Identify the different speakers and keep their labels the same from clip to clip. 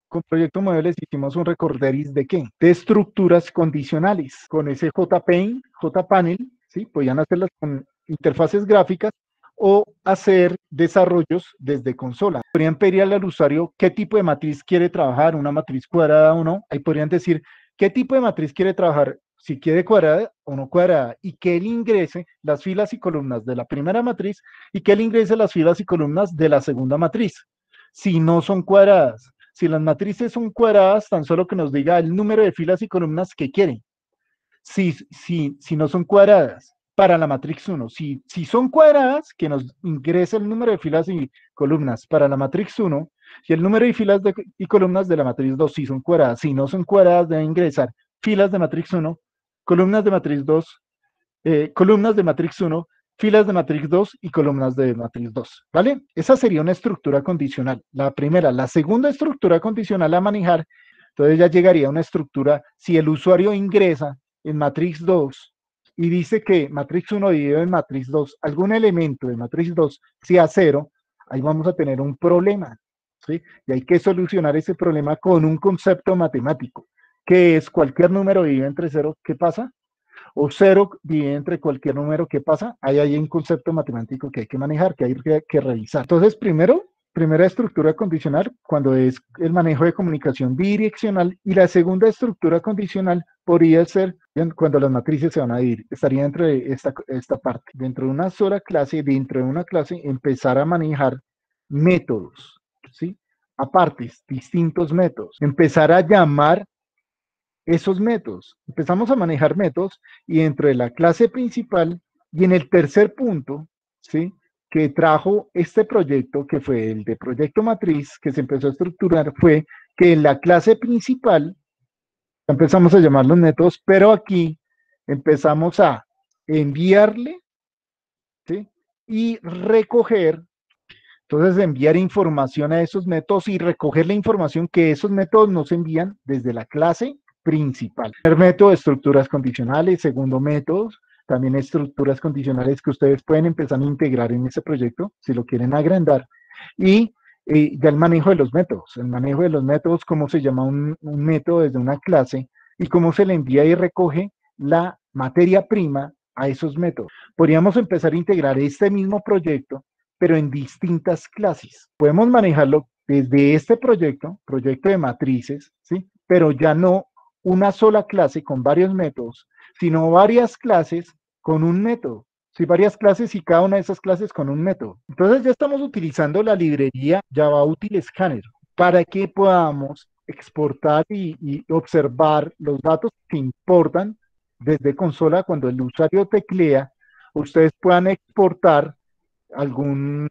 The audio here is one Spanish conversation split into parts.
Speaker 1: con Proyecto Muebles hicimos un recorderis de qué? De estructuras condicionales. Con ese JPaint, JPanel, ¿sí? Podían hacerlas con interfaces gráficas o hacer desarrollos desde consola. Podrían pedirle al usuario qué tipo de matriz quiere trabajar, una matriz cuadrada o no. Ahí podrían decir qué tipo de matriz quiere trabajar, si quiere cuadrada o no cuadrada, y que él ingrese las filas y columnas de la primera matriz y que él ingrese las filas y columnas de la segunda matriz. Si no son cuadradas, si las matrices son cuadradas, tan solo que nos diga el número de filas y columnas que quiere. Si no son cuadradas, para la matriz 1. Si son cuadradas, que nos ingrese el número de filas y columnas para la matriz 1 y el número de filas y columnas de la matriz 2, si son cuadradas. Si no son cuadradas, debe ingresar filas de matriz 1, columnas de matriz 2, columnas de matriz 1, filas de matriz 2 y columnas de matriz 2, ¿vale? Esa sería una estructura condicional. La primera. La segunda estructura condicional a manejar, entonces ya llegaría una estructura, si el usuario ingresa en matriz 2 y dice que matriz 1 dividido en matriz 2, algún elemento de matriz 2 sea 0, ahí vamos a tener un problema, ¿sí? Y hay que solucionar ese problema con un concepto matemático, que es cualquier número dividido entre 0, ¿qué pasa? O 0 divide entre cualquier número, ¿qué pasa? Ahí hay un concepto matemático que hay que manejar, que hay que revisar. Entonces, primera estructura condicional, cuando es el manejo de comunicación bidireccional, y la segunda estructura condicional podría ser cuando las matrices se van a dividir. Estaría dentro de esta parte. Dentro de una sola clase, dentro de una clase, empezar a manejar métodos, ¿sí? Apartes, distintos métodos. Empezar a llamar esos métodos. Empezamos a manejar métodos y dentro de la clase principal y en el tercer punto, ¿sí? Que trajo este proyecto, que fue el de proyecto matriz, que se empezó a estructurar, fue que en la clase principal empezamos a llamar los métodos, pero aquí empezamos a enviarle, ¿sí? Y recoger, entonces enviar información a esos métodos y recoger la información que esos métodos nos envían desde la clase principal. Primer método, estructuras condicionales. Segundo método, también estructuras condicionales que ustedes pueden empezar a integrar en ese proyecto si lo quieren agrandar. Y ya el manejo de los métodos. El manejo de los métodos, cómo se llama un método desde una clase y cómo se le envía y recoge la materia prima a esos métodos. Podríamos empezar a integrar este mismo proyecto pero en distintas clases. Podemos manejarlo desde este proyecto, proyecto de matrices, ¿sí? Pero ya no una sola clase con varios métodos, sino varias clases con un método. Sí, varias clases y cada una de esas clases con un método. Entonces ya estamos utilizando la librería Java Util Scanner para que podamos exportar y observar los datos que importan desde consola cuando el usuario teclea. Ustedes puedan exportar algún,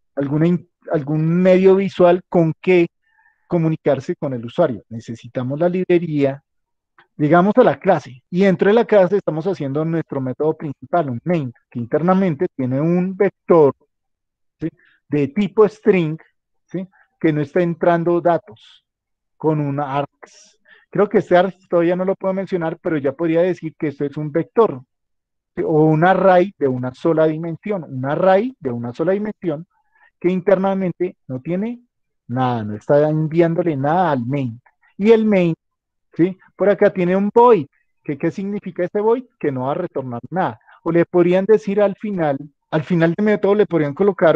Speaker 1: algún medio visual con que comunicarse con el usuario. Necesitamos la librería, llegamos a la clase y dentro de la clase estamos haciendo nuestro método principal, un main, que internamente tiene un vector, ¿sí? De tipo string, ¿sí? Que no está entrando datos con un args. Creo que este args todavía no lo puedo mencionar, pero ya podría decir que esto es un vector, ¿sí? O un array de una sola dimensión, un array de una sola dimensión que internamente no tiene nada, no está enviándole nada al main. Y el main, ¿sí? Por acá tiene un void. ¿Qué significa este void? Que no va a retornar nada. O le podrían decir al final del método le podrían colocar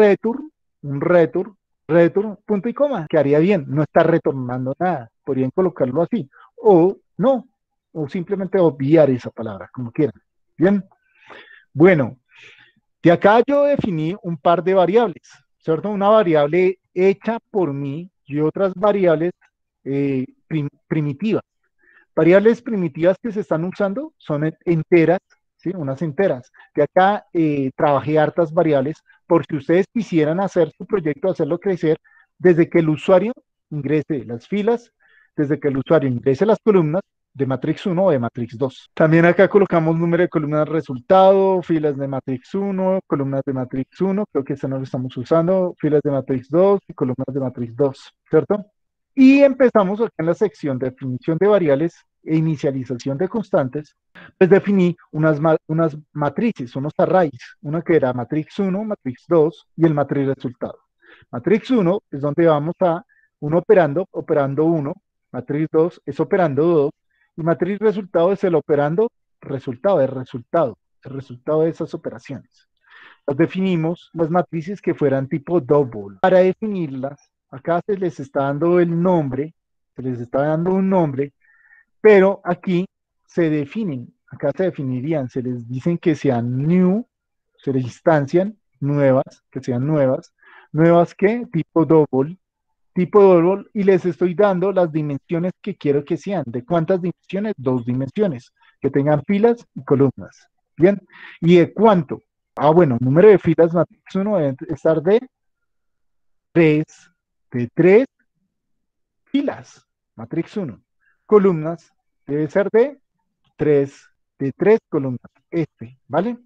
Speaker 1: un return, punto y coma, que haría bien, no está retornando nada. Podrían colocarlo así. O no, o simplemente obviar esa palabra, como quieran. Bien, bueno, de acá yo definí un par de variables, ¿cierto? Una variable hecha por mí y otras variables primitivas. Variables primitivas que se están usando son enteras, ¿sí? Unas enteras. De acá trabajé hartas variables por si ustedes quisieran hacer su proyecto, hacerlo crecer, desde que el usuario ingrese las filas, desde que el usuario ingrese las columnas de matrix 1 o de matrix 2. También acá colocamos número de columnas resultado, filas de matrix 1, columnas de matrix 1, creo que este no lo estamos usando, filas de matrix 2 y columnas de matrix 2, ¿cierto? Y empezamos acá en la sección de definición de variables e inicialización de constantes, pues definí unas matrices, unos arrays, una que era matrix 1, matrix 2 y el matrix resultado. Matrix 1 es donde vamos a 1 operando, operando 1, matriz 2 es operando 2, y matriz resultado es el operando resultado, el resultado de esas operaciones. Las definimos las matrices que fueran tipo double. Para definirlas, acá se les está dando el nombre, se les está dando un nombre, pero aquí se definen, acá se definirían, se les dicen que sean new, se les instancian nuevas, que sean nuevas, nuevas que tipo double, y les estoy dando las dimensiones que quiero que sean. ¿De cuántas dimensiones? 2 dimensiones, que tengan filas y columnas. Bien, ¿y de cuánto? Ah, bueno, número de filas matrix 1 debe estar tres, de 3 filas, matrix 1. Columnas debe ser tres, de 3 columnas, ¿vale?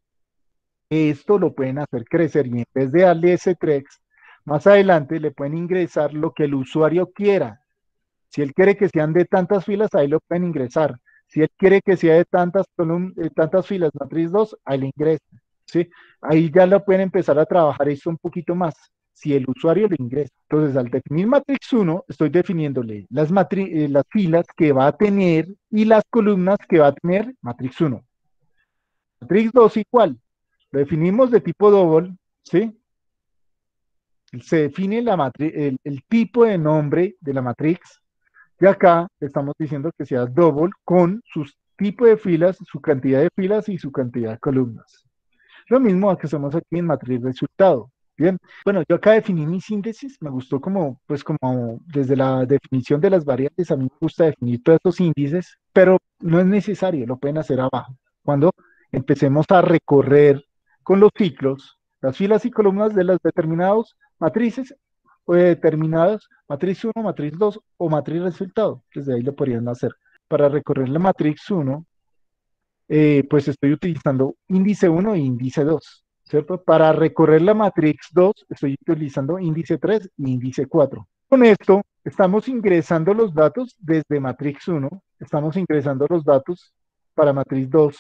Speaker 1: Esto lo pueden hacer crecer y en vez de darle ese trex, más adelante le pueden ingresar lo que el usuario quiera. Si él quiere que sean de tantas filas, ahí lo pueden ingresar. Si él quiere que sea de tantas filas, matriz 2, ahí le ingresa. ¿Sí? Ahí ya lo pueden empezar a trabajar esto un poquito más. Si el usuario le ingresa. Entonces, al definir matrix 1, estoy definiéndole las filas que va a tener y las columnas que va a tener matrix 1. Matrix 2 igual. Lo definimos de tipo double, ¿sí? Se define el tipo de nombre de la matrix. Y acá estamos diciendo que sea double con su tipo de filas, su cantidad de filas y su cantidad de columnas. Lo mismo que hacemos aquí en matriz resultado. Bien, bueno, yo acá definí mi síntesis, me gustó como, pues como desde la definición de las variables, a mí me gusta definir todos estos índices, pero no es necesario, lo pueden hacer abajo. Cuando empecemos a recorrer con los ciclos, las filas y columnas de las determinados matrices o de determinadas matriz 1, matriz 2 o matriz resultado, desde ahí lo podrían hacer. Para recorrer la matriz 1, pues estoy utilizando índice 1 e índice 2, ¿cierto? Para recorrer la matrix 2, estoy utilizando índice 3 y índice 4. Con esto, estamos ingresando los datos desde matrix 1, estamos ingresando los datos para matrix 2,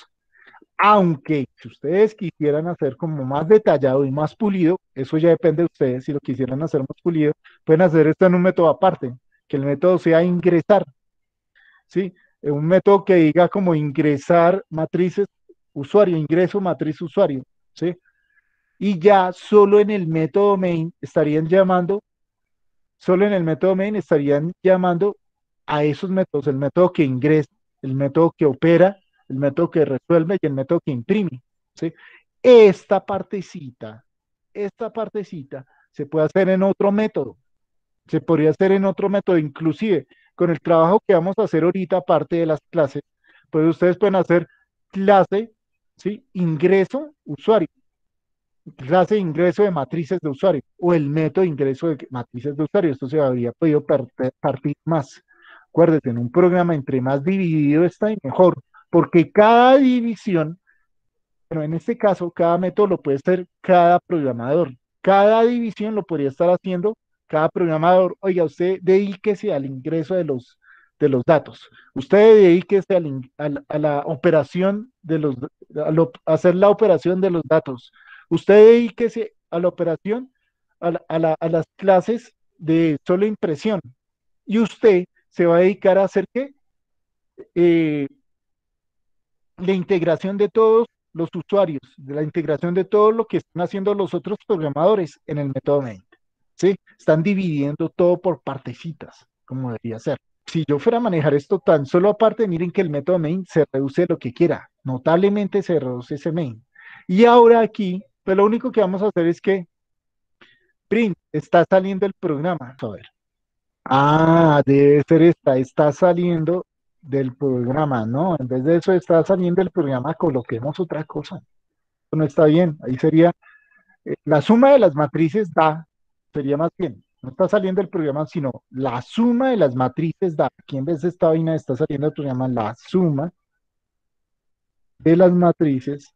Speaker 1: aunque si ustedes quisieran hacer como más detallado y más pulido, eso ya depende de ustedes, si lo quisieran hacer más pulido, pueden hacer esto en un método aparte, que el método sea ingresar, ¿sí? Un método que diga como ingresar matrices usuario, ingreso matriz usuario, ¿sí? Y ya solo en el método main estarían llamando, solo en el método main estarían llamando a esos métodos, el método que ingresa, el método que opera, el método que resuelve y el método que imprime, ¿sí? Esta partecita, esta partecita se puede hacer en otro método, se podría hacer en otro método, inclusive con el trabajo que vamos a hacer ahorita, aparte de las clases, pues ustedes pueden hacer clase, ¿sí? Ingreso usuario, clase de ingreso de matrices de usuario, o el método de ingreso de matrices de usuario. Esto se habría podido partir más. Acuérdense, en un programa entre más dividido está y mejor, porque cada división, bueno, en este caso, cada método lo puede hacer cada programador. Cada división lo podría estar haciendo cada programador. Oiga, usted dedíquese al ingreso de los datos. Usted dedíquese a la operación hacer la operación de los datos. Usted dedíquese a la operación, a las clases de solo impresión. Y usted se va a dedicar a hacer qué? Eh, la integración de todos los usuarios, de la integración de todo lo que están haciendo los otros programadores en el método main. ¿Sí? Están dividiendo todo por partecitas, como debería ser. Si yo fuera a manejar esto tan solo aparte, miren que el método main se reduce lo que quiera, notablemente se reduce ese main. Y ahora aquí, pues lo único que vamos a hacer es que print, está saliendo el programa. A ver. Ah, debe ser está saliendo del programa, ¿no? En vez de eso está saliendo del programa, coloquemos otra cosa. Eso no está bien. Ahí sería la suma de las matrices da, sería más bien. No está saliendo el programa, sino la suma de las matrices da. Aquí en vez de esta vaina está saliendo el programa, la suma de las matrices,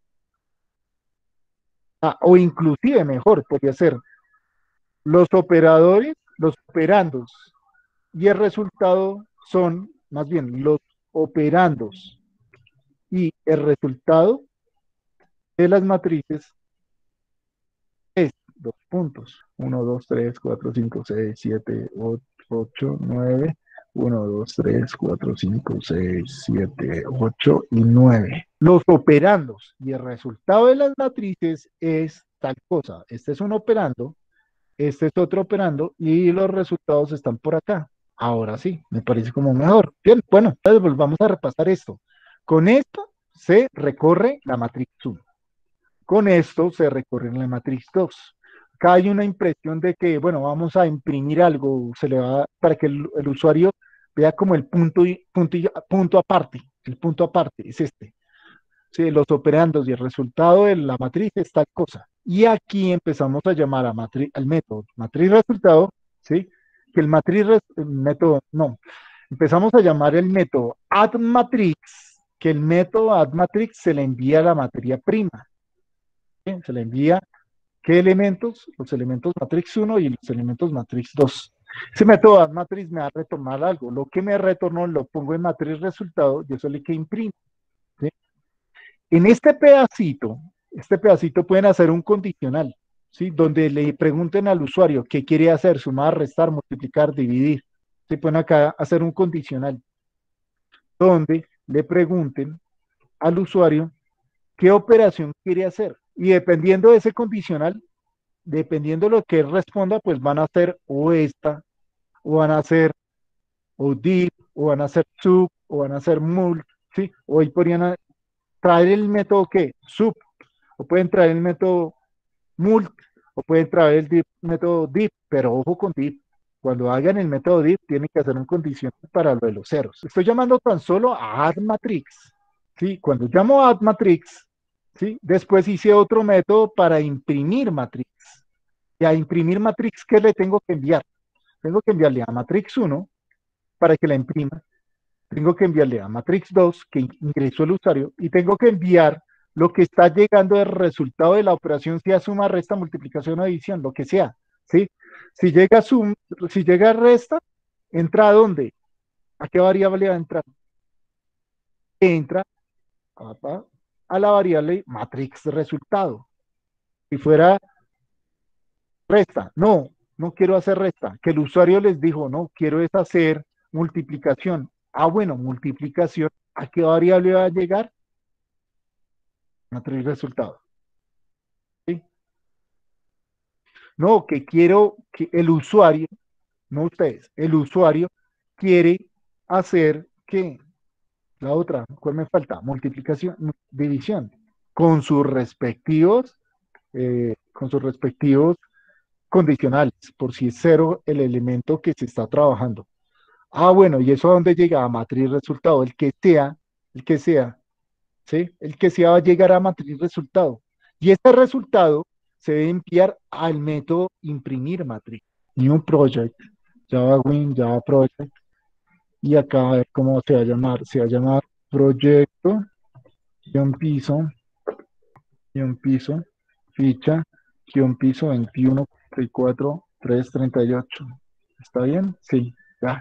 Speaker 1: o inclusive mejor, podría ser los operadores, los operandos, y el resultado son más bien los operandos y el resultado de las matrices es dos puntos. 1, 2, 3, 4, 5, 6, 7, 8, 9. 1, 2, 3, 4, 5, 6, 7, 8 y 9. Los operandos y el resultado de las matrices es tal cosa. Este es un operando, este es otro operando y los resultados están por acá. Ahora sí, me parece como mejor. Bien, bueno, entonces volvamos a repasar esto. Con esto se recorre la matriz 1. Con esto se recorre la matriz 2. Acá hay una impresión de que, bueno, vamos a imprimir algo, se le va para que el usuario vea como el punto aparte. El punto aparte es este. Sí, los operandos y el resultado de la matriz es tal cosa. Y aquí empezamos a llamar al método matriz resultado, ¿sí? Que el método, no, empezamos a llamar el método addMatrix, que el método addMatrix se le envía a la materia prima, ¿sí? Se le envía qué elementos, los elementos matrix 1 y los elementos matrix 2. Ese método addMatrix me va a retornar algo, lo que me retornó lo pongo en matriz resultado y eso le que imprime, ¿sí? En este pedacito pueden hacer un condicional, ¿sí? Donde le pregunten al usuario qué quiere hacer, sumar, restar, multiplicar, dividir. Se pueden acá hacer un condicional donde le pregunten al usuario qué operación quiere hacer. Y dependiendo de ese condicional, dependiendo de lo que él responda, pues van a hacer o esta, o van a hacer o div, o van a hacer sub, o van a hacer mult, ¿sí? O ahí podrían traer el método que sub, o pueden traer el método mult, o pueden traer el método div, pero ojo con div. Cuando hagan el método div, tienen que hacer un condicional para lo de los ceros. Estoy llamando tan solo a addMatrix. ¿Sí? Cuando llamo a addMatrix, ¿sí? Después hice otro método para imprimir matrix. Y a imprimir matrix, ¿qué le tengo que enviar? Tengo que enviarle a matrix 1 para que la imprima. Tengo que enviarle a matrix 2 que ingresó el usuario y tengo que enviar lo que está llegando del resultado de la operación, sea suma, resta, multiplicación o adición, lo que sea, ¿sí? Si llega sum, si llega resta, ¿entra a dónde? ¿A qué variable va a entrar? Entra a la variable matrix resultado. Si fuera resta, no quiero hacer resta, que el usuario les dijo, no, quiero es hacer multiplicación. Ah, bueno, multiplicación, ¿a qué variable va a llegar? Matriz resultado. ¿Sí? No, que quiero que el usuario, no ustedes, el usuario quiere hacer que la otra, ¿cuál me falta? Multiplicación, división, con sus respectivos condicionales, por si es cero el elemento que se está trabajando. Ah, bueno, ¿y eso a dónde llega? A matriz resultado, el que sea, ¿sí? El que sea va a llegar a matriz resultado. Y este resultado se debe enviar al método imprimir matriz. New project, Java Win, Java Project. Y acá a ver cómo se va a llamar. Se va a llamar proyecto, guión piso, guión piso, ficha, guión piso 21, 34, 3, 38. ¿Está bien? Sí, ya.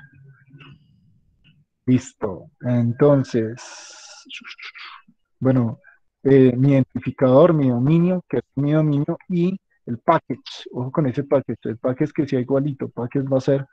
Speaker 1: Listo. Entonces, bueno, mi identificador, mi dominio, que es mi dominio, y el package. Ojo con ese package. El package que sea igualito. Package va a ser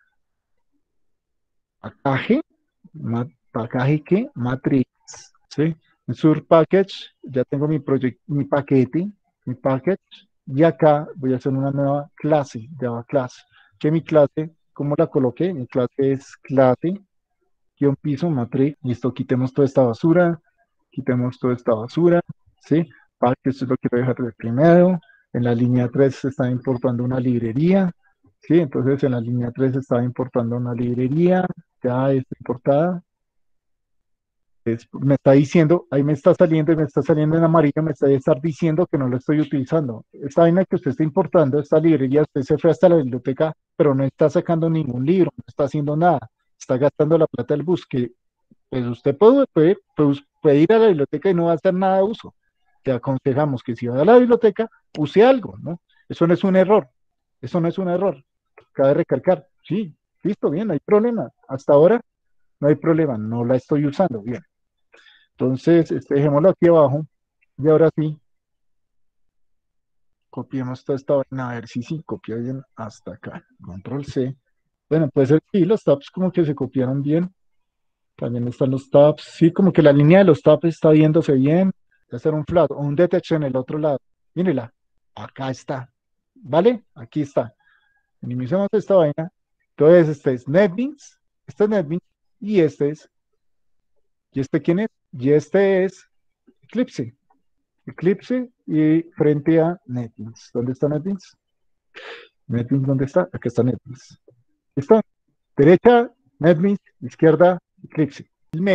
Speaker 1: package, package que matrix. ¿Sí? En sur package, ya tengo mi paquete, mi package, y acá voy a hacer una nueva clase, Java class. Que mi clase, ¿cómo la coloqué? Mi clase es clase guión piso, matrix, listo, quitemos toda esta basura, quitemos toda esta basura, ¿sí? Para que esto es lo que voy a dejar de primero. En la línea 3 se está importando una librería, ¿sí? Entonces en la línea 3 se está importando una librería, ya está importada. Me está diciendo, ahí me está saliendo en amarillo, me está estar diciendo que no lo estoy utilizando. Esta vaina que usted está importando, esta librería, usted se fue hasta la biblioteca, pero no está sacando ningún libro, no está haciendo nada, está gastando la plata del bus, que pues usted puede ir a la biblioteca y no va a hacer nada de uso. Te aconsejamos que si va a la biblioteca, use algo, ¿no? Eso no es un error, eso no es un error. Cabe recalcar, sí, listo, bien, no hay problema. Hasta ahora no hay problema, no la estoy usando, bien. Entonces, dejémoslo aquí abajo y ahora sí, Copiemos toda esta vaina, a ver si sí, copia bien hasta acá. Control C. Bueno, puede ser que sí, los tabs como que se copiaron bien. También están los tabs. Sí, como que la línea de los tabs está viéndose bien. Voy a hacer un flat o un detach en el otro lado. Mírela. Acá está. ¿Vale? Aquí está. Minimizamos esta vaina. Entonces, este es NetBeans. Este es NetBeans. Y este es. ¿Y este quién es? Y este es Eclipse. Eclipse y frente a NetBeans. ¿Dónde está NetBeans? NetBeans, ¿dónde está? Aquí está NetBeans. ¿Está? Derecha, NetBeans, izquierda, Eclipse.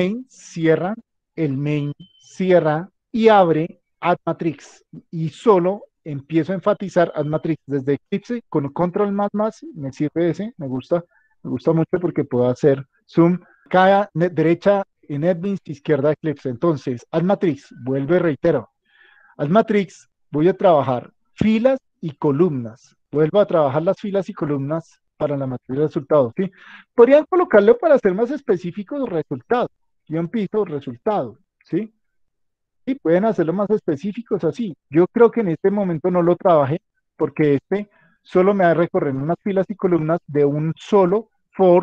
Speaker 1: El main cierra y abre AddMatrix. Y solo empiezo a enfatizar AddMatrix desde Eclipse con control más, me sirve ese, me gusta mucho porque puedo hacer zoom. Cada derecha en NetBeans, izquierda Eclipse. Entonces, AddMatrix, vuelvo y reitero, AddMatrix, voy a trabajar filas y columnas. Vuelvo a trabajar las filas y columnas para la matriz de resultados, ¿sí? Podrían colocarlo para ser más específicos resultados, guión piso, resultado, ¿sí? Y pueden hacerlo más específicos así. Yo creo que en este momento no lo trabajé porque este solo me va a recorrer unas filas y columnas de un solo for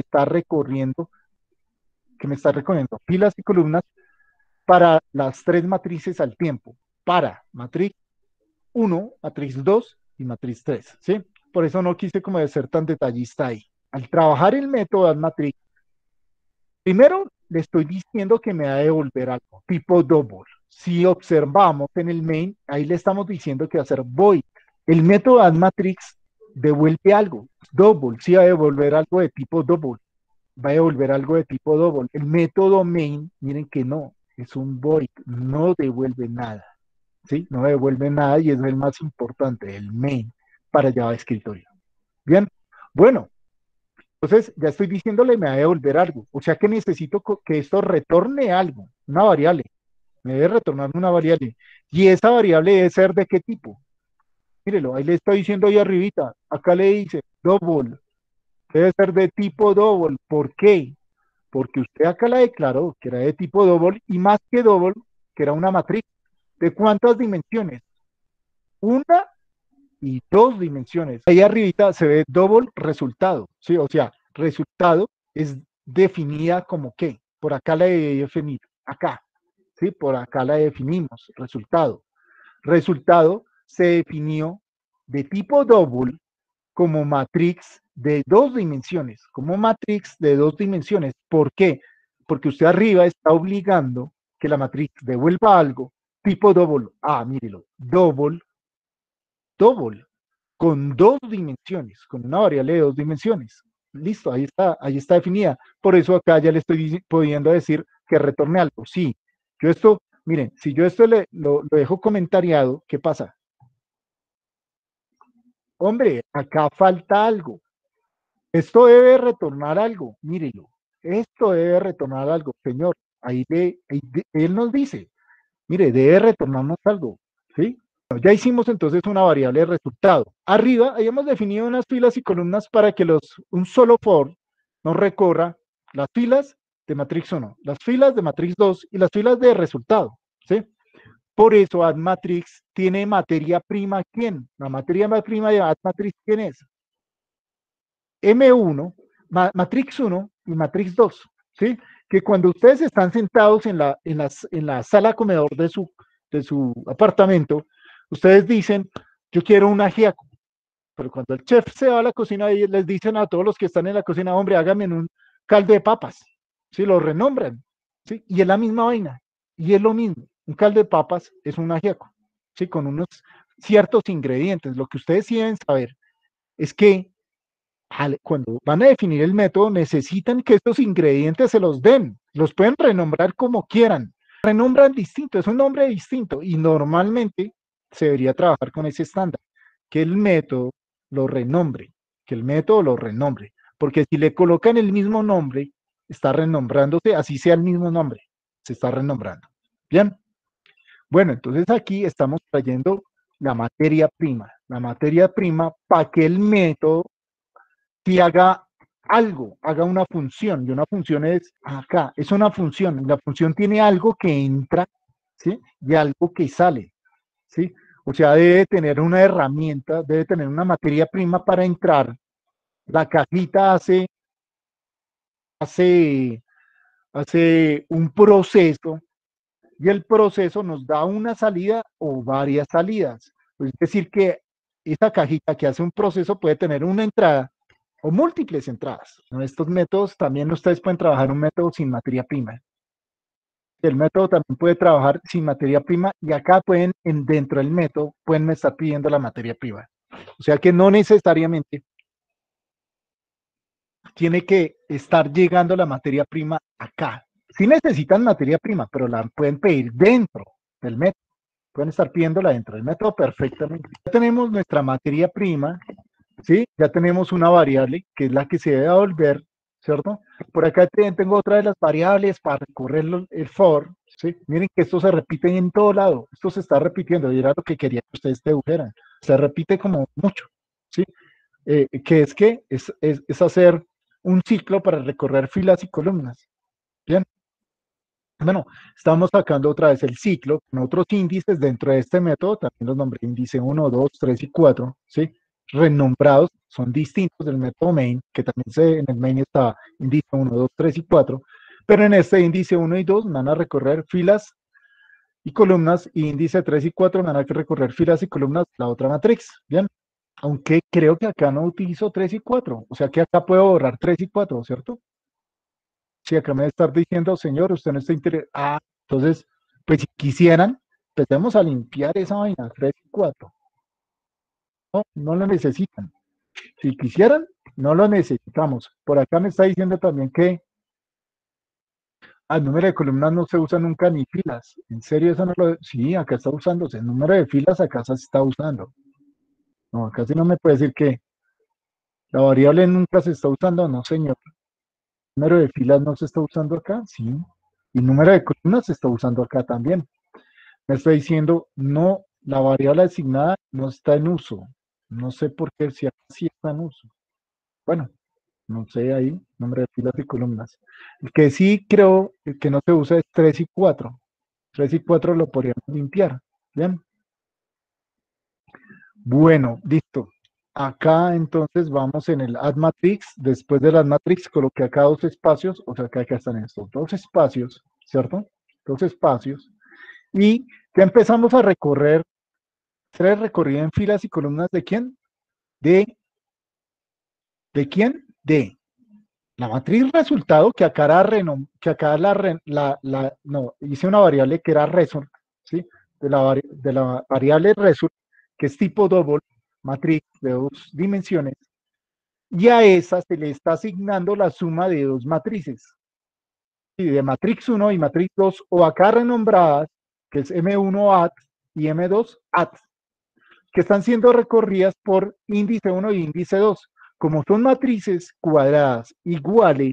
Speaker 1: que me está recorriendo filas y columnas para las tres matrices al tiempo, para matriz 1, matriz 2 y matriz 3, ¿sí? Por eso no quise como de ser tan detallista ahí. Al trabajar el método matriz, primero le estoy diciendo que me va a devolver algo, tipo double. Si observamos en el main, ahí le estamos diciendo que va a ser void. El método matrix devuelve algo, double, sí va a devolver algo de tipo double, va a devolver algo de tipo double. El método main, miren que no, es un void, no devuelve nada. ¿Sí? No devuelve nada y es el más importante, el main para Java escritorio. Bien, bueno, entonces ya estoy diciéndole me va a devolver algo, o sea que necesito que esto retorne algo, una variable, me debe retornar una variable y esa variable debe ser de qué tipo. Mírelo, ahí le estoy diciendo ahí arribita, acá le dice double, debe ser de tipo double, ¿por qué? Porque usted acá la declaró que era de tipo double y más que double, que era una matriz. ¿De cuántas dimensiones? Una y dos dimensiones. Ahí arribita se ve double resultado, ¿sí? O sea, resultado es definida como qué. Por acá la he definido, acá, ¿sí? Por acá la definimos, resultado. Resultado se definió de tipo double como matrix de dos dimensiones, como matrix de dos dimensiones. ¿Por qué? Porque usted arriba está obligando que la matriz devuelva algo tipo double. Ah, mírelo, double con dos dimensiones, con una variable de dos dimensiones. Listo, ahí está definida. Por eso acá ya le estoy pudiendo decir que retorne algo. Sí, yo esto, miren, si yo esto lo dejo comentariado, ¿qué pasa? Hombre, acá falta algo. Esto debe retornar algo, mírelo. Esto debe retornar algo, señor. Él nos dice, mire, debe retornarnos algo, ¿sí? Ya hicimos entonces una variable de resultado. Arriba hayamos definido unas filas y columnas para que un solo for nos recorra las filas de matrix 1, las filas de matrix 2 y las filas de resultado. ¿Sí? Por eso AddMatrix tiene materia prima, ¿quién? La materia prima de AddMatrix, ¿quién es? M1, Matrix 1 y Matrix 2. ¿Sí? Que cuando ustedes están sentados en la sala comedor de su apartamento, ustedes dicen, yo quiero un ajiaco, pero cuando el chef se va a la cocina y les dicen a todos los que están en la cocina, hombre, háganme un caldo de papas, ¿sí? Lo renombran, ¿sí? Y es la misma vaina, y es lo mismo, un caldo de papas es un ajiaco, ¿sí? Con unos ciertos ingredientes. Lo que ustedes sí deben saber es que cuando van a definir el método necesitan que estos ingredientes se los den, los pueden renombrar como quieran, renombran distinto, es un nombre distinto y normalmente se debería trabajar con ese estándar, que el método lo renombre, que el método lo renombre, porque si le colocan el mismo nombre, está renombrándose, así sea el mismo nombre, se está renombrando. Bien, bueno, entonces aquí estamos trayendo la materia prima para que el método si haga algo, haga una función, y una función es acá, es una función, y la función tiene algo que entra, ¿sí? Y algo que sale, ¿sí? O sea, debe tener una herramienta, debe tener una materia prima para entrar. La cajita hace, hace un proceso y el proceso nos da una salida o varias salidas. Es decir, que esa cajita que hace un proceso puede tener una entrada o múltiples entradas. ¿No? Estos métodos también ustedes pueden trabajar un método sin materia prima. El método también puede trabajar sin materia prima y acá pueden, dentro del método, pueden estar pidiendo la materia prima. O sea que no necesariamente tiene que estar llegando la materia prima acá. Sí necesitan materia prima, pero la pueden pedir dentro del método. Pueden estar pidiéndola dentro del método perfectamente. Ya tenemos nuestra materia prima, ¿sí? Ya tenemos una variable que es la que se debe devolver, ¿cierto? Por acá tengo otra de las variables para recorrer el for, ¿sí? Miren que esto se repite en todo lado, esto se está repitiendo y era lo que quería que ustedes dedujeran. Se repite como mucho, ¿sí? Es hacer un ciclo para recorrer filas y columnas. Bien, bueno, estamos sacando otra vez el ciclo con otros índices dentro de este método, también los nombré índice 1, 2, 3 y 4, ¿sí? Renombrados, son distintos del método main, que también en el main está índice 1, 2, 3 y 4, pero en este índice 1 y 2 van a recorrer filas y columnas, y índice 3 y 4 van a recorrer filas y columnas la otra matriz, ¿bien? Aunque creo que acá no utilizo 3 y 4, o sea que acá puedo borrar 3 y 4, ¿cierto? Si acá me debe estar diciendo, señor, usted no está interesado. Ah, entonces, pues si quisieran, empecemos a limpiar esa vaina, 3 y 4. No, no lo necesitan. Si quisieran, no lo necesitamos. Por acá me está diciendo también que el número de columnas no se usa nunca ni filas. ¿En serio eso no lo? Sí, acá está usándose. El número de filas acá se está usando. No, acá sí no me puede decir que la variable nunca se está usando. No, señor. El número de filas no se está usando acá. Sí. Y el número de columnas se está usando acá también. Me está diciendo, no, la variable asignada no está en uso. No sé por qué, si así está en uso. Bueno, no sé ahí, nombre de filas y columnas. El que sí creo que no se usa es 3 y 4. 3 y 4 lo podríamos limpiar. Bien. Bueno, listo. Acá entonces vamos en el add matrix. Después del add matrix coloqué acá dos espacios, o sea que acá están estos dos espacios, ¿cierto? Dos espacios. Y ya empezamos a recorrer tres recorridos en filas y columnas de quién? ¿De quién? De la matriz resultado que acá era que acá no, hice una variable que era result, ¿sí? De la variable result, que es tipo double, matriz de dos dimensiones, y a esa se le está asignando la suma de dos matrices, ¿sí? De matrix 1 y matrix 2, o acá renombradas, que es M1 at y M2 at, que están siendo recorridas por índice 1 y índice 2. Como son matrices cuadradas iguales,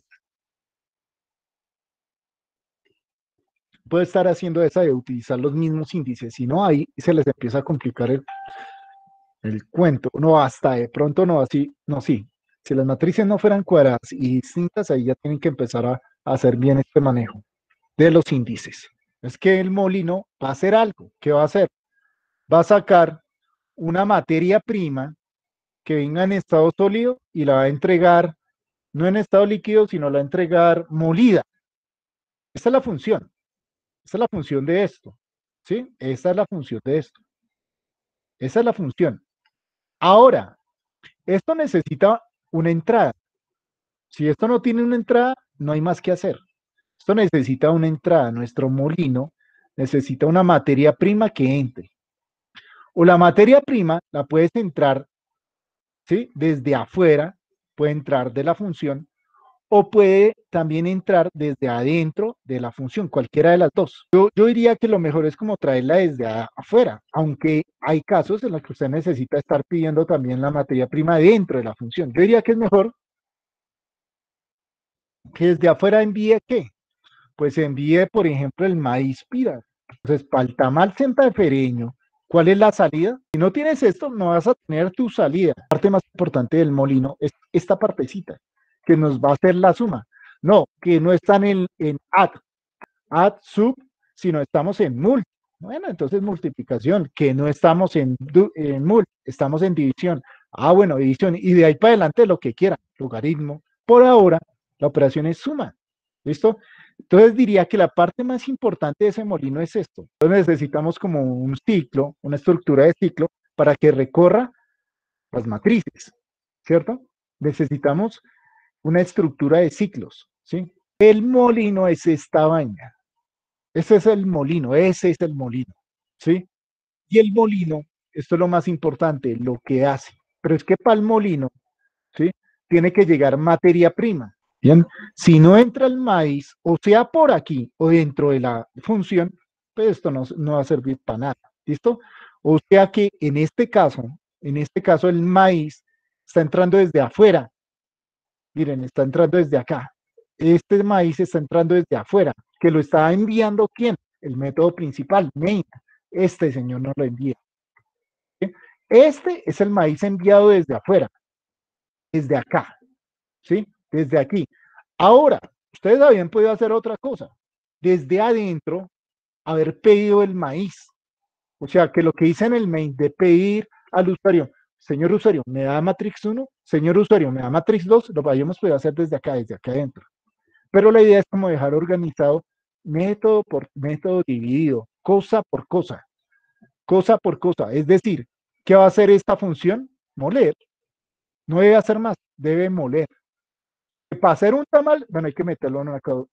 Speaker 1: puede estar haciendo esa de utilizar los mismos índices, si no, ahí se les empieza a complicar el cuento. No, hasta de pronto no, así, no, sí. Si las matrices no fueran cuadradas y distintas, ahí ya tienen que empezar a hacer bien este manejo de los índices. Es que el molino va a hacer algo. ¿Qué va a hacer? Va a sacar una materia prima que venga en estado sólido y la va a entregar no en estado líquido, sino la va a entregar molida. Esta es la función. Esta es la función de esto. ¿Sí? Esta es la función de esto. Esa es la función. Ahora, esto necesita una entrada. Si esto no tiene una entrada, no hay más que hacer. Esto necesita una entrada. Nuestro molino necesita una materia prima que entre. O la materia prima la puedes entrar, ¿sí? Desde afuera, puede entrar de la función, o puede también entrar desde adentro de la función, cualquiera de las dos. Yo diría que lo mejor es como traerla desde afuera, aunque hay casos en los que usted necesita estar pidiendo también la materia prima dentro de la función. Yo diría que es mejor que desde afuera envíe ¿qué? Pues envíe, por ejemplo, el maíz pira. Entonces, para el tamal centafereño, ¿cuál es la salida? Si no tienes esto, no vas a tener tu salida. La parte más importante del molino es esta partecita, que nos va a hacer la suma. No, que no están en add, sub, sino estamos en multi. Bueno, entonces multiplicación, que no estamos en mul, estamos en división. Ah, bueno, división. Y de ahí para adelante lo que quiera, logaritmo. Por ahora, la operación es suma. ¿Listo? Entonces diría que la parte más importante de ese molino es esto. Entonces necesitamos como un ciclo, una estructura de ciclo para que recorra las matrices, ¿cierto? Necesitamos una estructura de ciclos, ¿sí? El molino es esta vaina. Ese es el molino, ese es el molino, ¿sí? Y el molino, esto es lo más importante, lo que hace. Pero es que para el molino, ¿sí? Tiene que llegar materia prima. Bien, si no entra el maíz, o sea por aquí o dentro de la función, pues esto no va a servir para nada. ¿Listo? O sea que en este caso el maíz está entrando desde afuera. Miren, está entrando desde acá. Este maíz está entrando desde afuera. ¿Que lo está enviando quién? El método principal, main. Este señor no lo envía. ¿Sí? Este es el maíz enviado desde afuera, desde acá, ¿sí? Desde aquí. Ahora, ustedes habían podido hacer otra cosa. Desde adentro, haber pedido el maíz. O sea, que lo que hice en el main de pedir al usuario, señor usuario, ¿me da matrix 1? Señor usuario, ¿me da matrix 2? Lo habíamos podido hacer desde acá adentro. Pero la idea es como dejar organizado método por método dividido, cosa por cosa, cosa por cosa. Es decir, ¿qué va a hacer esta función? Moler. No debe hacer más, debe moler. Para hacer un tamal, bueno, hay que meterlo en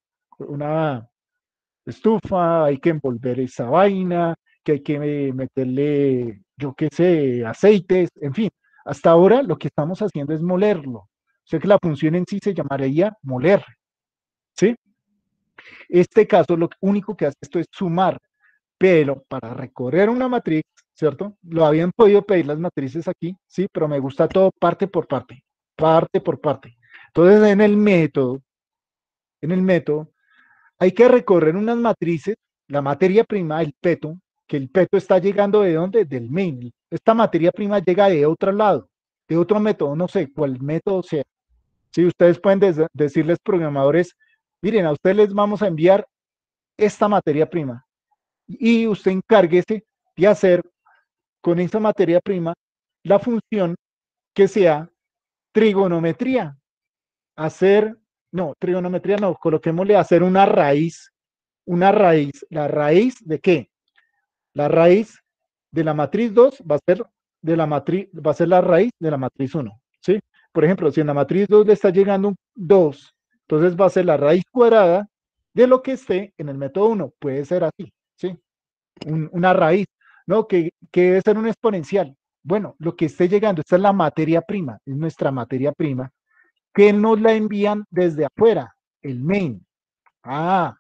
Speaker 1: una estufa, hay que envolver esa vaina, que hay que meterle, yo qué sé, aceites, en fin. Hasta ahora lo que estamos haciendo es molerlo. O sea que la función en sí se llamaría moler, ¿sí? Este caso lo único que hace esto es sumar, pero para recorrer una matriz, ¿cierto? Lo habían podido pedir las matrices aquí, sí, pero me gusta todo parte por parte, parte por parte. Entonces en el método, hay que recorrer unas matrices, la materia prima, el peto, que el peto está llegando de dónde? Del main. Esta materia prima llega de otro lado, de otro método, no sé cuál método sea. Si ustedes pueden decirles programadores, miren, a ustedes les vamos a enviar esta materia prima y usted encárguese de hacer con esa materia prima la función que sea trigonometría. Hacer, no, trigonometría no, coloquémosle hacer una raíz. ¿La raíz de qué? La raíz de la matriz 2 va a ser de la matriz, va a ser la raíz de la matriz 1, ¿sí? Por ejemplo, si en la matriz 2 le está llegando un 2, entonces va a ser la raíz cuadrada de lo que esté en el método 1. Puede ser así, ¿sí? Una raíz, ¿no? Que debe ser un exponencial. Bueno, lo que esté llegando, esta es la materia prima, es nuestra materia prima, que nos la envían desde afuera, el main. Ah,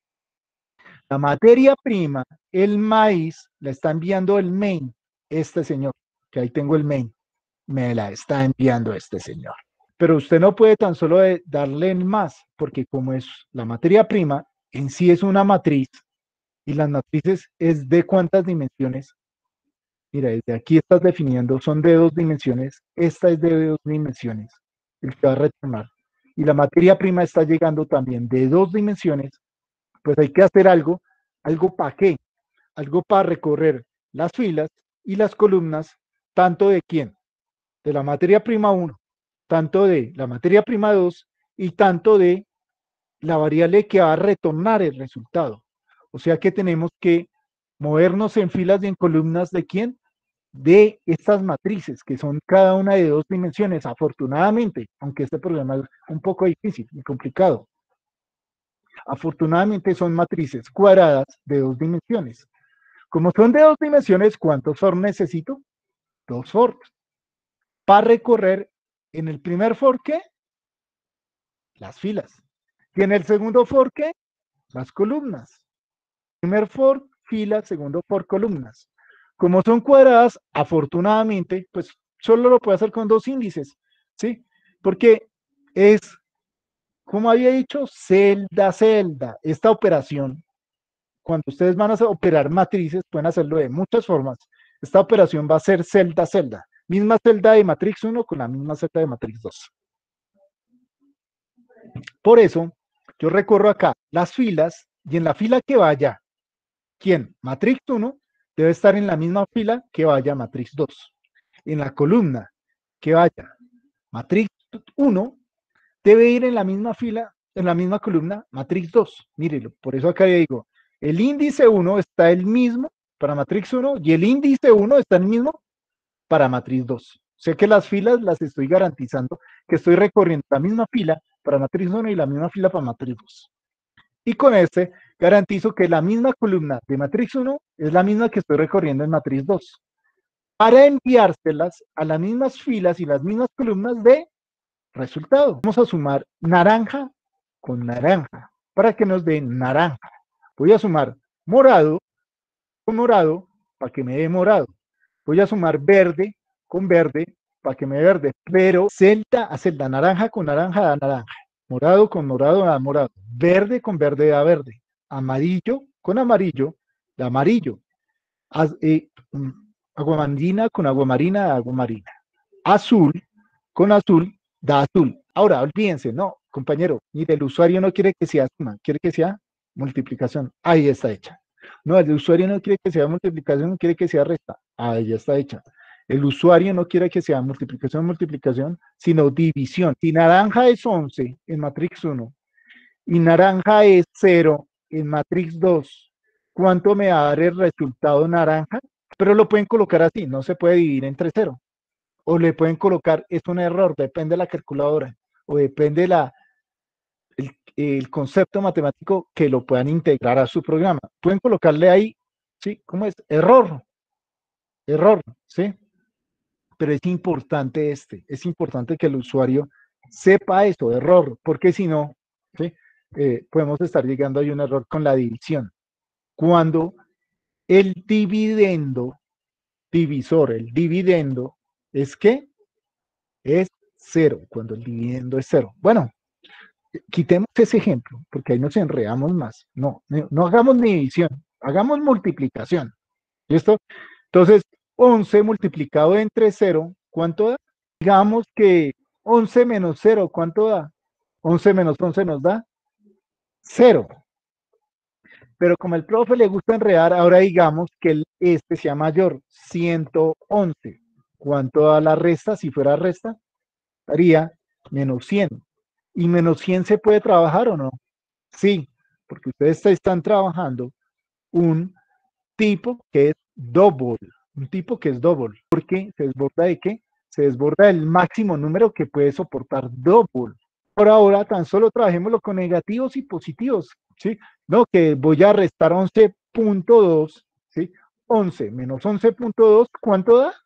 Speaker 1: la materia prima, el maíz, la está enviando el main, este señor, que ahí tengo el main, me la está enviando este señor. Pero usted no puede tan solo darle en más, porque como es la materia prima, en sí es una matriz, y las matrices es de cuántas dimensiones. Mira, desde aquí estás definiendo, son de 2 dimensiones, esta es de 2 dimensiones, el que va a retornar. Y la materia prima está llegando también de 2 dimensiones, pues hay que hacer algo para qué, algo para recorrer las filas y las columnas, tanto de quién, de la materia prima 1, tanto de la materia prima 2 y tanto de la variable que va a retornar el resultado. O sea que tenemos que movernos en filas y en columnas de quién, de estas matrices, que son cada una de 2 dimensiones, afortunadamente, aunque este problema es un poco difícil y complicado. Afortunadamente son matrices cuadradas de 2 dimensiones. Como son de 2 dimensiones, ¿cuántos for necesito? 2 for. Para recorrer en el primer for, ¿qué? Las filas. Y en el segundo for, ¿qué? Las columnas. Primer for, filas, segundo for, columnas. Como son cuadradas, afortunadamente, pues solo lo puede hacer con 2 índices, ¿sí? Porque es, como había dicho, celda, celda. Esta operación, cuando ustedes van a operar matrices, pueden hacerlo de muchas formas. Esta operación va a ser celda, celda. Misma celda de matrix 1 con la misma celda de matrix 2. Por eso, yo recorro acá las filas y en la fila que vaya ¿Quién? Matrix 1 debe estar en la misma fila que vaya Matrix 2. En la columna que vaya Matrix 1 debe ir en la misma fila, en la misma columna Matrix 2. Mírelo, por eso acá digo, el índice 1 está el mismo para Matrix 1 y el índice 1 está el mismo para Matrix 2. Sé que las filas las estoy garantizando, que estoy recorriendo la misma fila para Matrix 1 y la misma fila para Matrix 2. Y con este garantizo que la misma columna de Matrix 1 es la misma que estoy recorriendo en Matrix 2. Para enviárselas a las mismas filas y las mismas columnas de resultado. Vamos a sumar naranja con naranja para que nos dé naranja. Voy a sumar morado con morado para que me dé morado. Voy a sumar verde con verde para que me dé verde. Pero celda a celda, naranja con naranja da naranja. Morado con morado da morado. Verde con verde da verde. Amarillo con amarillo da amarillo. Aguamarina con aguamarina da aguamarina. Azul con azul da azul. Ahora, olvídense, no, compañero, mire, el usuario no quiere que sea suma, quiere que sea multiplicación. Ahí está hecha. No, el usuario no quiere que sea multiplicación, quiere que sea resta. Ahí ya está hecha. El usuario no quiere que sea multiplicación, sino división. Si naranja es 11 en Matrix 1 y naranja es 0 en Matrix 2, ¿cuánto me va a dar el resultado naranja? Pero lo pueden colocar así, no se puede dividir entre 0. O le pueden colocar, es un error, depende de la calculadora, o depende de el concepto matemático que lo puedan integrar a su programa. Pueden colocarle ahí, ¿sí? ¿Cómo es? Error, ¿sí? Pero es importante que el usuario sepa eso, error, porque si no, ¿sí? Podemos estar llegando a un error con la división. Cuando el dividendo, el dividendo, ¿es qué? Es 0, cuando el dividendo es 0. Bueno, quitemos ese ejemplo, porque ahí nos enredamos más. No hagamos ni división, hagamos multiplicación. ¿Listo? Entonces, 11 multiplicado entre 0, ¿cuánto da? Digamos que 11 menos 0, ¿cuánto da? 11 menos 11 nos da 0. Pero como el profe le gusta enredar, ahora digamos que este sea mayor, 111. ¿Cuánto da la resta? Si fuera resta, daría menos 100. ¿Y menos 100 se puede trabajar o no? Sí, porque ustedes están trabajando un tipo que es double, un tipo que es double. ¿Por qué? ¿Se desborda de qué? Se desborda del máximo número que puede soportar double. Por ahora, tan solo trabajémoslo con negativos y positivos, ¿sí? No, que voy a restar 11.2, ¿sí? 11 menos 11.2, ¿cuánto da?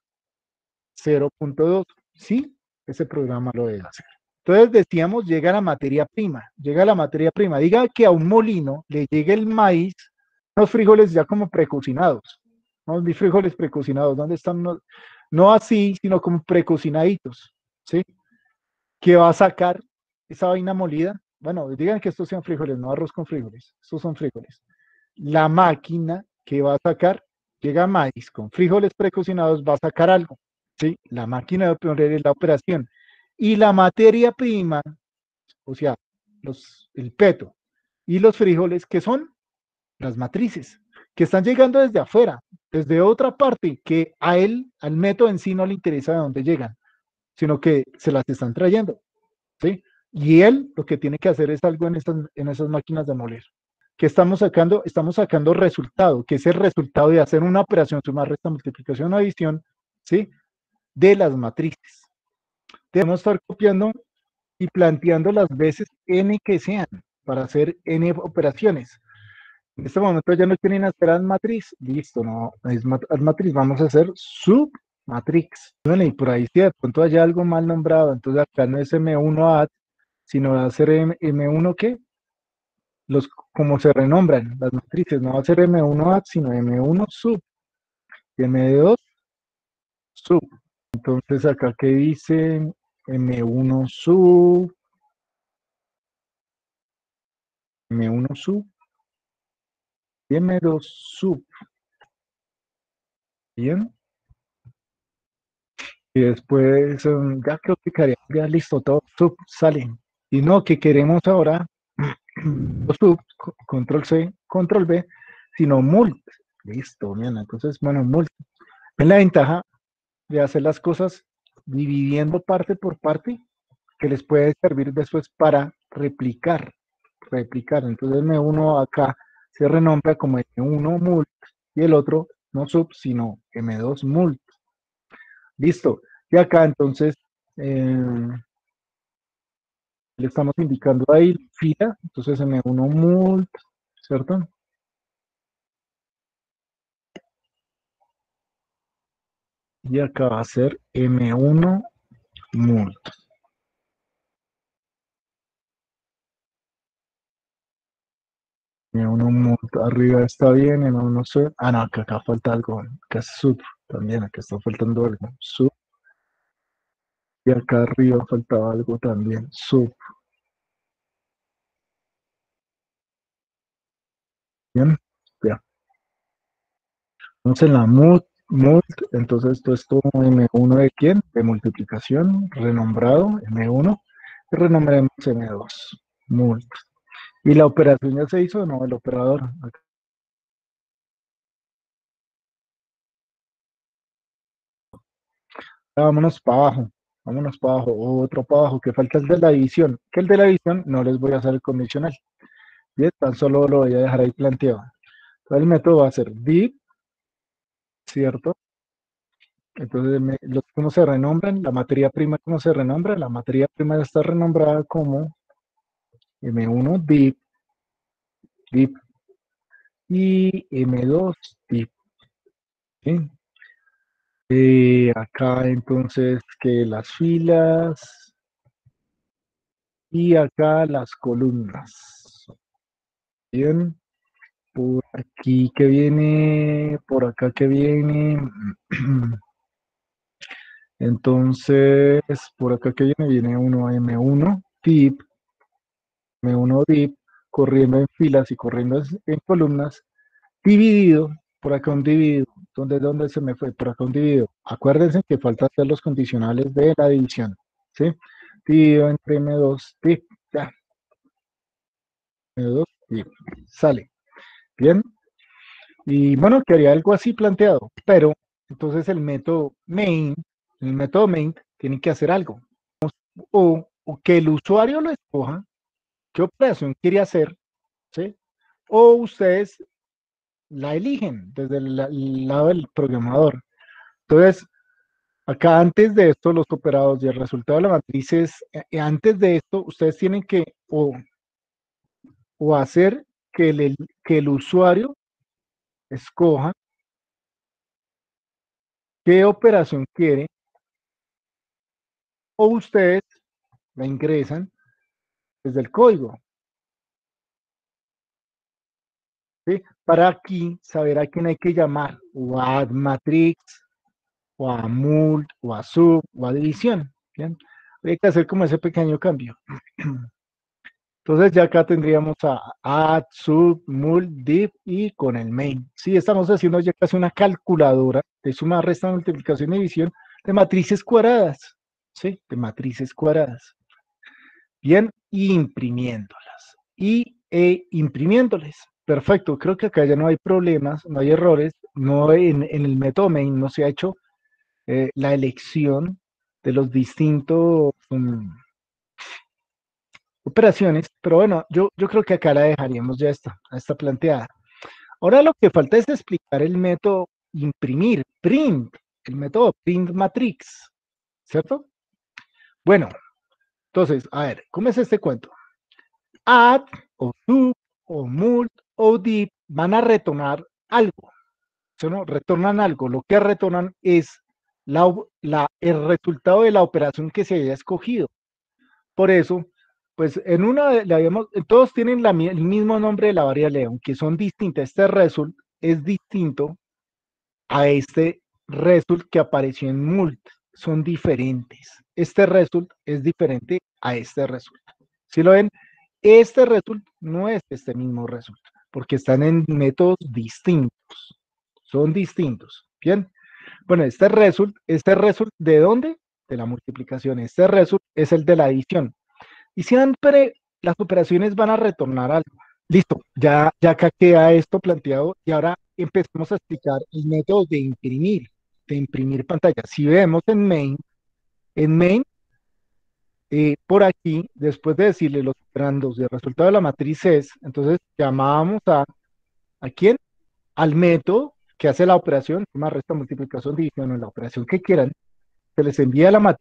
Speaker 1: 0.2, ¿sí? Ese programa lo debe hacer. Entonces decíamos, llega la materia prima, Diga que a un molino le llegue el maíz, unos frijoles ya como precocinados, ¿no? Mis frijoles precocinados, ¿dónde están? No así, sino como precocinaditos, ¿sí? ¿Qué va a sacar esa vaina molida? Bueno, digan que estos sean frijoles, no arroz con frijoles, estos son frijoles. La máquina que va a sacar, llega maíz con frijoles precocinados, va a sacar algo, ¿sí? La máquina de poner la operación. Y la materia prima, o sea, el peto y los frijoles, que son las matrices, que están llegando desde afuera, desde otra parte, que a él, al método en sí no le interesa de dónde llegan, sino que se las están trayendo, ¿sí? Y él lo que tiene que hacer es algo en esas máquinas de moler. ¿Qué estamos sacando? Estamos sacando resultado, que es el resultado de hacer una operación suma, resta, multiplicación, adición, ¿sí? De las matrices. Debemos estar copiando y planteando las veces n que sean para hacer n operaciones. En este momento ya no quieren hacer matriz, listo, no es matriz, vamos a hacer submatrix. Bueno, y por ahí si de pronto haya algo mal nombrado, entonces acá no es M1 add, sino va a ser M1 ¿qué? Como se renombran las matrices, no va a ser M1 add, sino M1 sub, y M2 sub. Entonces acá que dice M1 sub, M1 sub, y M2 sub. Bien. Y después ya creo que quedaría ya listo todo. Sub sale. Y no, que queremos ahora, sub, control C, control B, sino mult. Listo, bien, entonces, bueno, mult. Es la ventaja de hacer las cosas dividiendo parte por parte, que les puede servir después para replicar. Entonces M1 acá se renombra como M1 mult y el otro no sub, sino M2 mult. Listo. Y acá entonces le estamos indicando ahí fila, entonces M1 mult, ¿cierto? Y acá va a ser M1 mult. M1 mult arriba está bien, M1 sub. Ah, no, acá falta algo, acá es sub también, acá está faltando algo. Sub. Y acá arriba faltaba algo también, sub. Bien, ya. Entonces en la mult, entonces esto es M1 de quién? De multiplicación, renombrado, M1, y renombremos M2, mult. ¿Y la operación ya se hizo? No, el operador. Acá, vámonos para abajo, otro para abajo, que falta el de la división. Que el de la división no les voy a hacer el condicional. Bien, tan solo lo voy a dejar ahí planteado. Entonces el método va a ser div, ¿cierto? Entonces, ¿cómo se renombran? La materia prima, ¿cómo se renombra? La materia prima ya está renombrada como M1 dip y M2 dip. ¿Sí? Acá entonces que las filas y acá las columnas. Bien, por aquí que viene, por acá que viene. Entonces, por acá que viene uno M1 dip, M1 dip, corriendo en filas y corriendo en columnas, dividido, por acá un dividido. ¿Dónde se me fue? Por acá un dividido. Acuérdense que falta hacer los condicionales de la división, ¿sí? Dividido entre M2 dip, ya, M2 dip, sale. Bien, y bueno, quedaría algo así planteado, pero entonces el método main tiene que hacer algo, o que el usuario lo escoja, qué operación quiere hacer, ¿sí? O ustedes la eligen desde el lado del programador. Entonces, acá antes de esto, los operados y el resultado de la matriz es, antes de esto, ustedes tienen que o hacer que el usuario escoja qué operación quiere, o ustedes la ingresan desde el código, ¿sí? Para aquí saber a quién hay que llamar, o a matrix, o a mult, o a sub, o a división. ¿Bien? Hay que hacer como ese pequeño cambio. Entonces ya acá tendríamos a add, sub, mul, div y con el main. Sí, estamos haciendo ya casi una calculadora de suma, resta, multiplicación y división de matrices cuadradas. Sí, de matrices cuadradas. Bien, y imprimiéndolas. Imprimiéndoles. Perfecto, creo que acá ya no hay problemas, no hay errores. No en el método main no se ha hecho la elección de los distintos operaciones, pero bueno, yo creo que acá la dejaríamos ya esta planteada. Ahora lo que falta es explicar el método imprimir, print, el método print matrix, ¿cierto? Bueno, entonces, a ver, ¿cómo es este cuento? Add o sub o mult o div van a retornar algo, ¿sí, no? Retornan algo, lo que retornan es el resultado de la operación que se haya escogido. Por eso, pues en una la habíamos, todos tienen el mismo nombre de la variable, aunque son distintas. Este result es distinto a este result que apareció en mult. Son diferentes. Este result es diferente a este result. Si lo ven, este result no es este mismo result, porque están en métodos distintos. Son distintos. Bien. Bueno, este result, ¿de dónde? De la multiplicación. Este result es el de la adición. Y siempre las operaciones van a retornar algo. Listo, ya acá queda esto planteado y ahora empezamos a explicar el método de imprimir pantalla. Si vemos en main, por aquí, después de decirle los randos de resultado de la matriz es, entonces llamábamos ¿a quién? Al método que hace la operación, suma, resta, multiplicación, división o la operación que quieran, se les envía la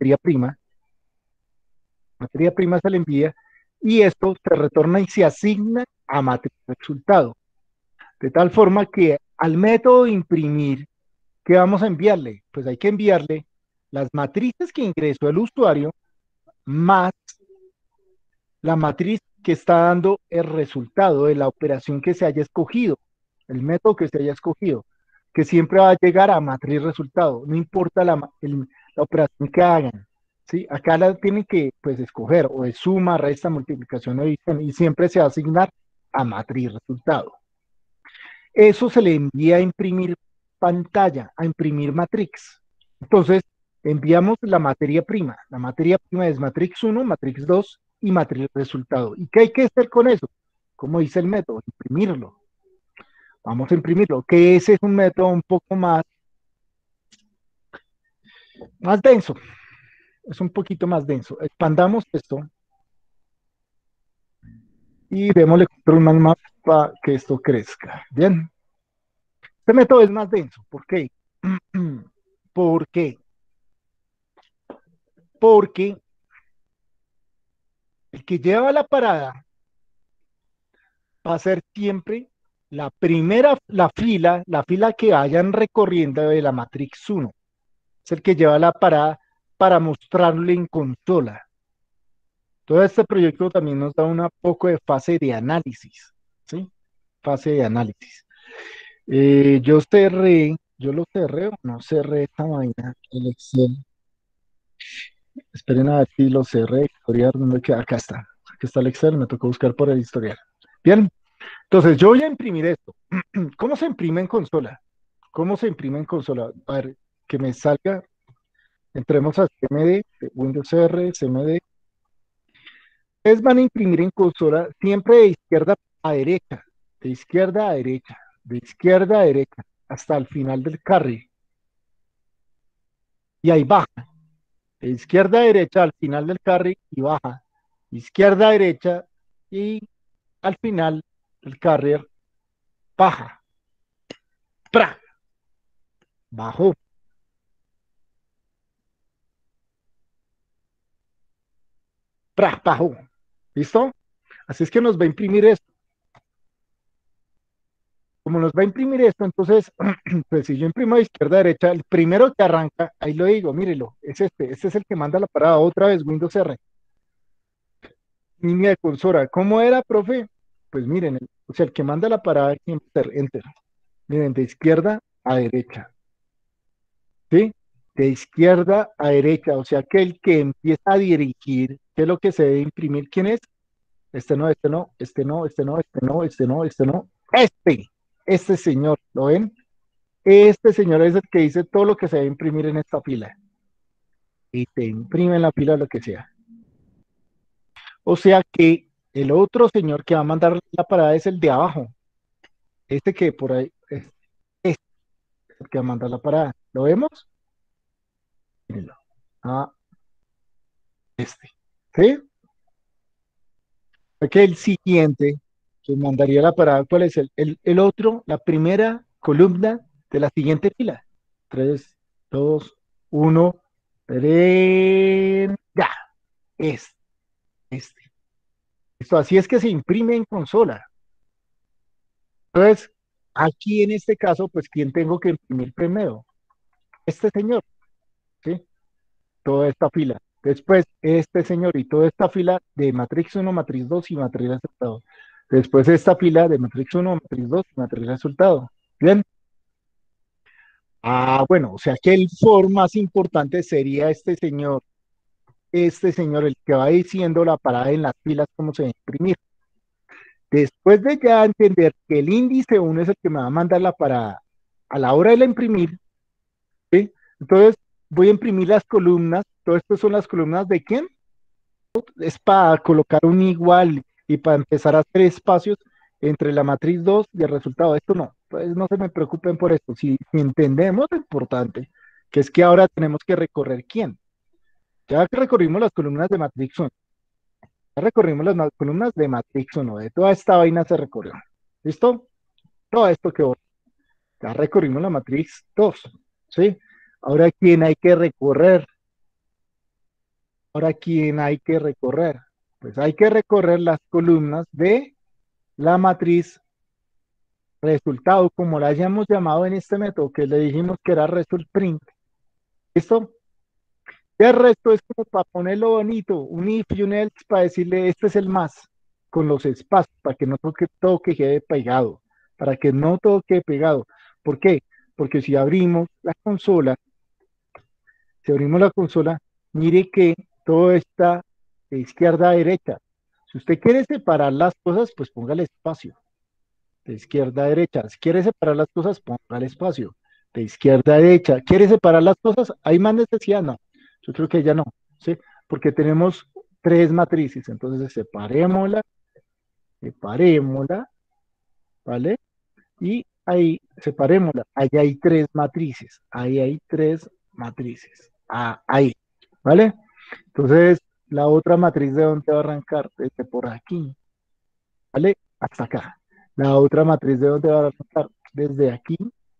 Speaker 1: materia prima se le envía y esto se retorna y se asigna a matriz resultado. De tal forma que al método de imprimir, ¿qué vamos a enviarle? Pues hay que enviarle las matrices que ingresó el usuario más la matriz que está dando el resultado de la operación que se haya escogido, el método que se haya escogido, que siempre va a llegar a matriz resultado, no importa la operación que hagan. ¿Sí? Acá la tienen que pues, escoger o de suma, resta, multiplicación o división y siempre se va a asignar a matriz resultado. Eso se le envía a imprimir pantalla, a imprimir matrix. Entonces, enviamos la materia prima. La materia prima es matrix 1, matrix 2 y matrix resultado. ¿Y qué hay que hacer con eso? Como dice el método, imprimirlo. Vamos a imprimirlo, que ese es un método un poco más denso. Es un poquito más denso. Expandamos esto y démosle control más para que esto crezca. Bien. Este método es más denso. ¿Por qué? ¿Por qué? Porque el que lleva la parada va a ser siempre la fila que vayan recorriendo de la Matrix 1. Es el que lleva la parada para mostrarle en consola. Todo este proyecto también nos da un poco de fase de análisis, ¿sí? Fase de análisis. Yo lo cerré o no cerré esta vaina, el Excel. Esperen a ver si lo cerré, historial, ¿dónde queda? Acá está. Aquí está el Excel, me tocó buscar por el historial. Bien, entonces yo voy a imprimir esto. ¿Cómo se imprime en consola? ¿Cómo se imprime en consola? A ver, que me salga. Entremos a CMD, Windows R, CMD. Ustedes van a imprimir en consola siempre de izquierda a derecha, de izquierda a derecha, de izquierda a derecha, hasta el final del carry. Y ahí baja. De izquierda a derecha al final del carry y baja. Izquierda a derecha y al final del carrier baja. ¡Pra! Bajó. ¡Pra! Bajó. ¿Listo? Así es que nos va a imprimir esto. Como nos va a imprimir esto, entonces, pues si yo imprimo de izquierda a derecha, el primero que arranca, ahí lo digo, mírelo, es este es el que manda la parada otra vez, Windows R, línea de consola. ¿Cómo era, profe? Pues miren, o sea, el que manda la parada es enter. Miren, de izquierda a derecha, ¿sí? De izquierda a derecha, o sea que el que empieza a dirigir, ¿qué es lo que se debe imprimir? ¿Quién es? Este no, este no, este no, este no, este no, este no, este no, este señor, ¿lo ven? Este señor es el que dice todo lo que se debe imprimir en esta fila. Y te imprime en la fila lo que sea. O sea que el otro señor que va a mandar la parada es el de abajo. Este que por ahí es el que va a mandar la parada. ¿Lo vemos? Mírenlo. Ah, este. ¿Sí? Aquí el siguiente que mandaría la parada, ¿cuál es el otro? La primera columna de la siguiente fila. 3, 2, 1. Ya. Es este. Esto así es que se imprime en consola. Entonces, aquí en este caso, pues, ¿quién tengo que imprimir primero? Este señor, ¿sí? Toda esta fila. Después, este señor y toda esta fila de matrix 1, matrix 2 y matriz resultado. Después, esta fila de matrix 1, matrix 2 y matriz resultado. Bien. Ah, bueno, o sea que el for más importante sería este señor, el que va diciendo la parada en las filas, cómo se va a imprimir. Después de ya entender que el índice 1 es el que me va a mandar la parada a la hora de la imprimir, ¿sí? Entonces voy a imprimir las columnas. Todo esto son las columnas de quién? Es para colocar un igual y para empezar a hacer espacios entre la matriz 2 y el resultado. Esto no, pues no se me preocupen por esto. Si entendemos lo importante, que es que ahora tenemos que recorrer quién. Ya que recorrimos las columnas de matriz 1, ya recorrimos las columnas de matriz 1, de toda esta vaina se recorrió. ¿Listo? Todo esto que ya recorrimos la matriz 2, ¿sí? Ahora, ¿quién hay que recorrer? Ahora, ¿quién hay que recorrer? Pues hay que recorrer las columnas de la matriz resultado, como la hayamos llamado en este método, que le dijimos que era result print. ¿Listo? Y el resto es como para ponerlo bonito, un if y un else para decirle este es el más, con los espacios, para que no toque, todo que quede pegado, para que no todo quede pegado. ¿Por qué? Porque si abrimos la consola, mire que todo está de izquierda a derecha. Si usted quiere separar las cosas, pues póngale espacio. De izquierda a derecha. Si quiere separar las cosas, póngale espacio. De izquierda a derecha. ¿Quiere separar las cosas? ¿Hay más necesidad? No. Yo creo que ya no. ¿Sí? Porque tenemos tres matrices. Entonces, separémosla, ¿vale? Y ahí, separémosla. Ahí hay tres matrices. Ahí hay tres matrices. Ah, ahí, ¿vale? Entonces, la otra matriz de dónde va a arrancar, desde por aquí, ¿vale? Hasta acá. La otra matriz de dónde va a arrancar, desde aquí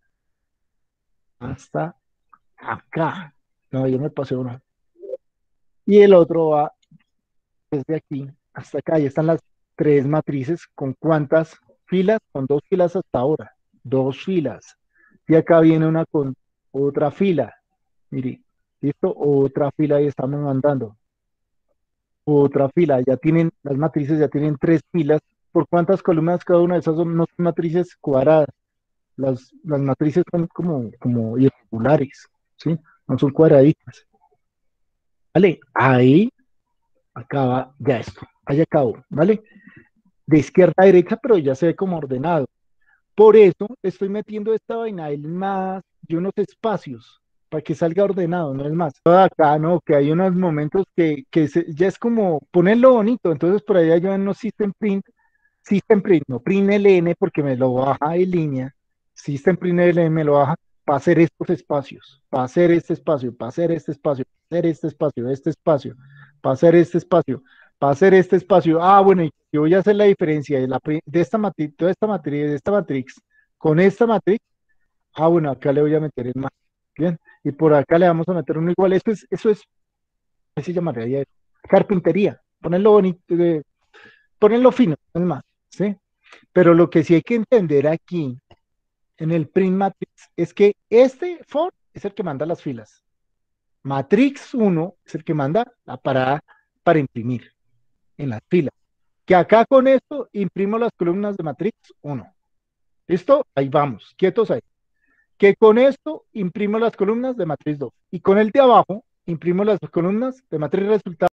Speaker 1: hasta acá. No, yo me pasé una. Y el otro va desde aquí hasta acá. Ahí están las tres matrices. ¿Con cuántas filas? Con dos filas hasta ahora. Dos filas. Y acá viene una con otra fila. Mire, ¿listo? Otra fila y estamos mandando. Otra fila, ya tienen, las matrices ya tienen tres filas. ¿Por cuántas columnas cada una de esas son, no son matrices cuadradas? Las matrices son como irregulares, ¿sí? No son cuadraditas. ¿Vale? Ahí acaba ya esto. Ahí acabó, ¿vale? De izquierda a derecha, pero ya se ve como ordenado. Por eso estoy metiendo esta vaina en más de unos espacios para que salga ordenado, no es más. Todo acá, ¿no? Que hay unos momentos ya es como ponerlo bonito. Entonces por allá yo no System Print, no Print LN porque me lo baja de línea. System Print LN me lo baja para hacer estos espacios, para hacer este espacio, para hacer este espacio, para hacer este espacio, para hacer este espacio, para hacer este espacio. Ah, bueno, y yo voy a hacer la diferencia de esta matriz, toda esta matriz, de esta matrix con esta matriz. Ah, bueno, acá le voy a meter el más. Bien, y por acá le vamos a meter uno igual. ¿Qué se llamaría ya? Carpintería. Ponerlo bonito, ponerlo fino, es más, ¿sí? Pero lo que sí hay que entender aquí en el print matrix es que este for es el que manda las filas. Matrix 1 es el que manda la parada para imprimir en las filas. Que acá con esto imprimo las columnas de Matrix 1. ¿Listo? Ahí vamos, quietos ahí. Que con esto imprimo las columnas de Matrix 2. Y con el de abajo imprimo las columnas de Matrix resultado.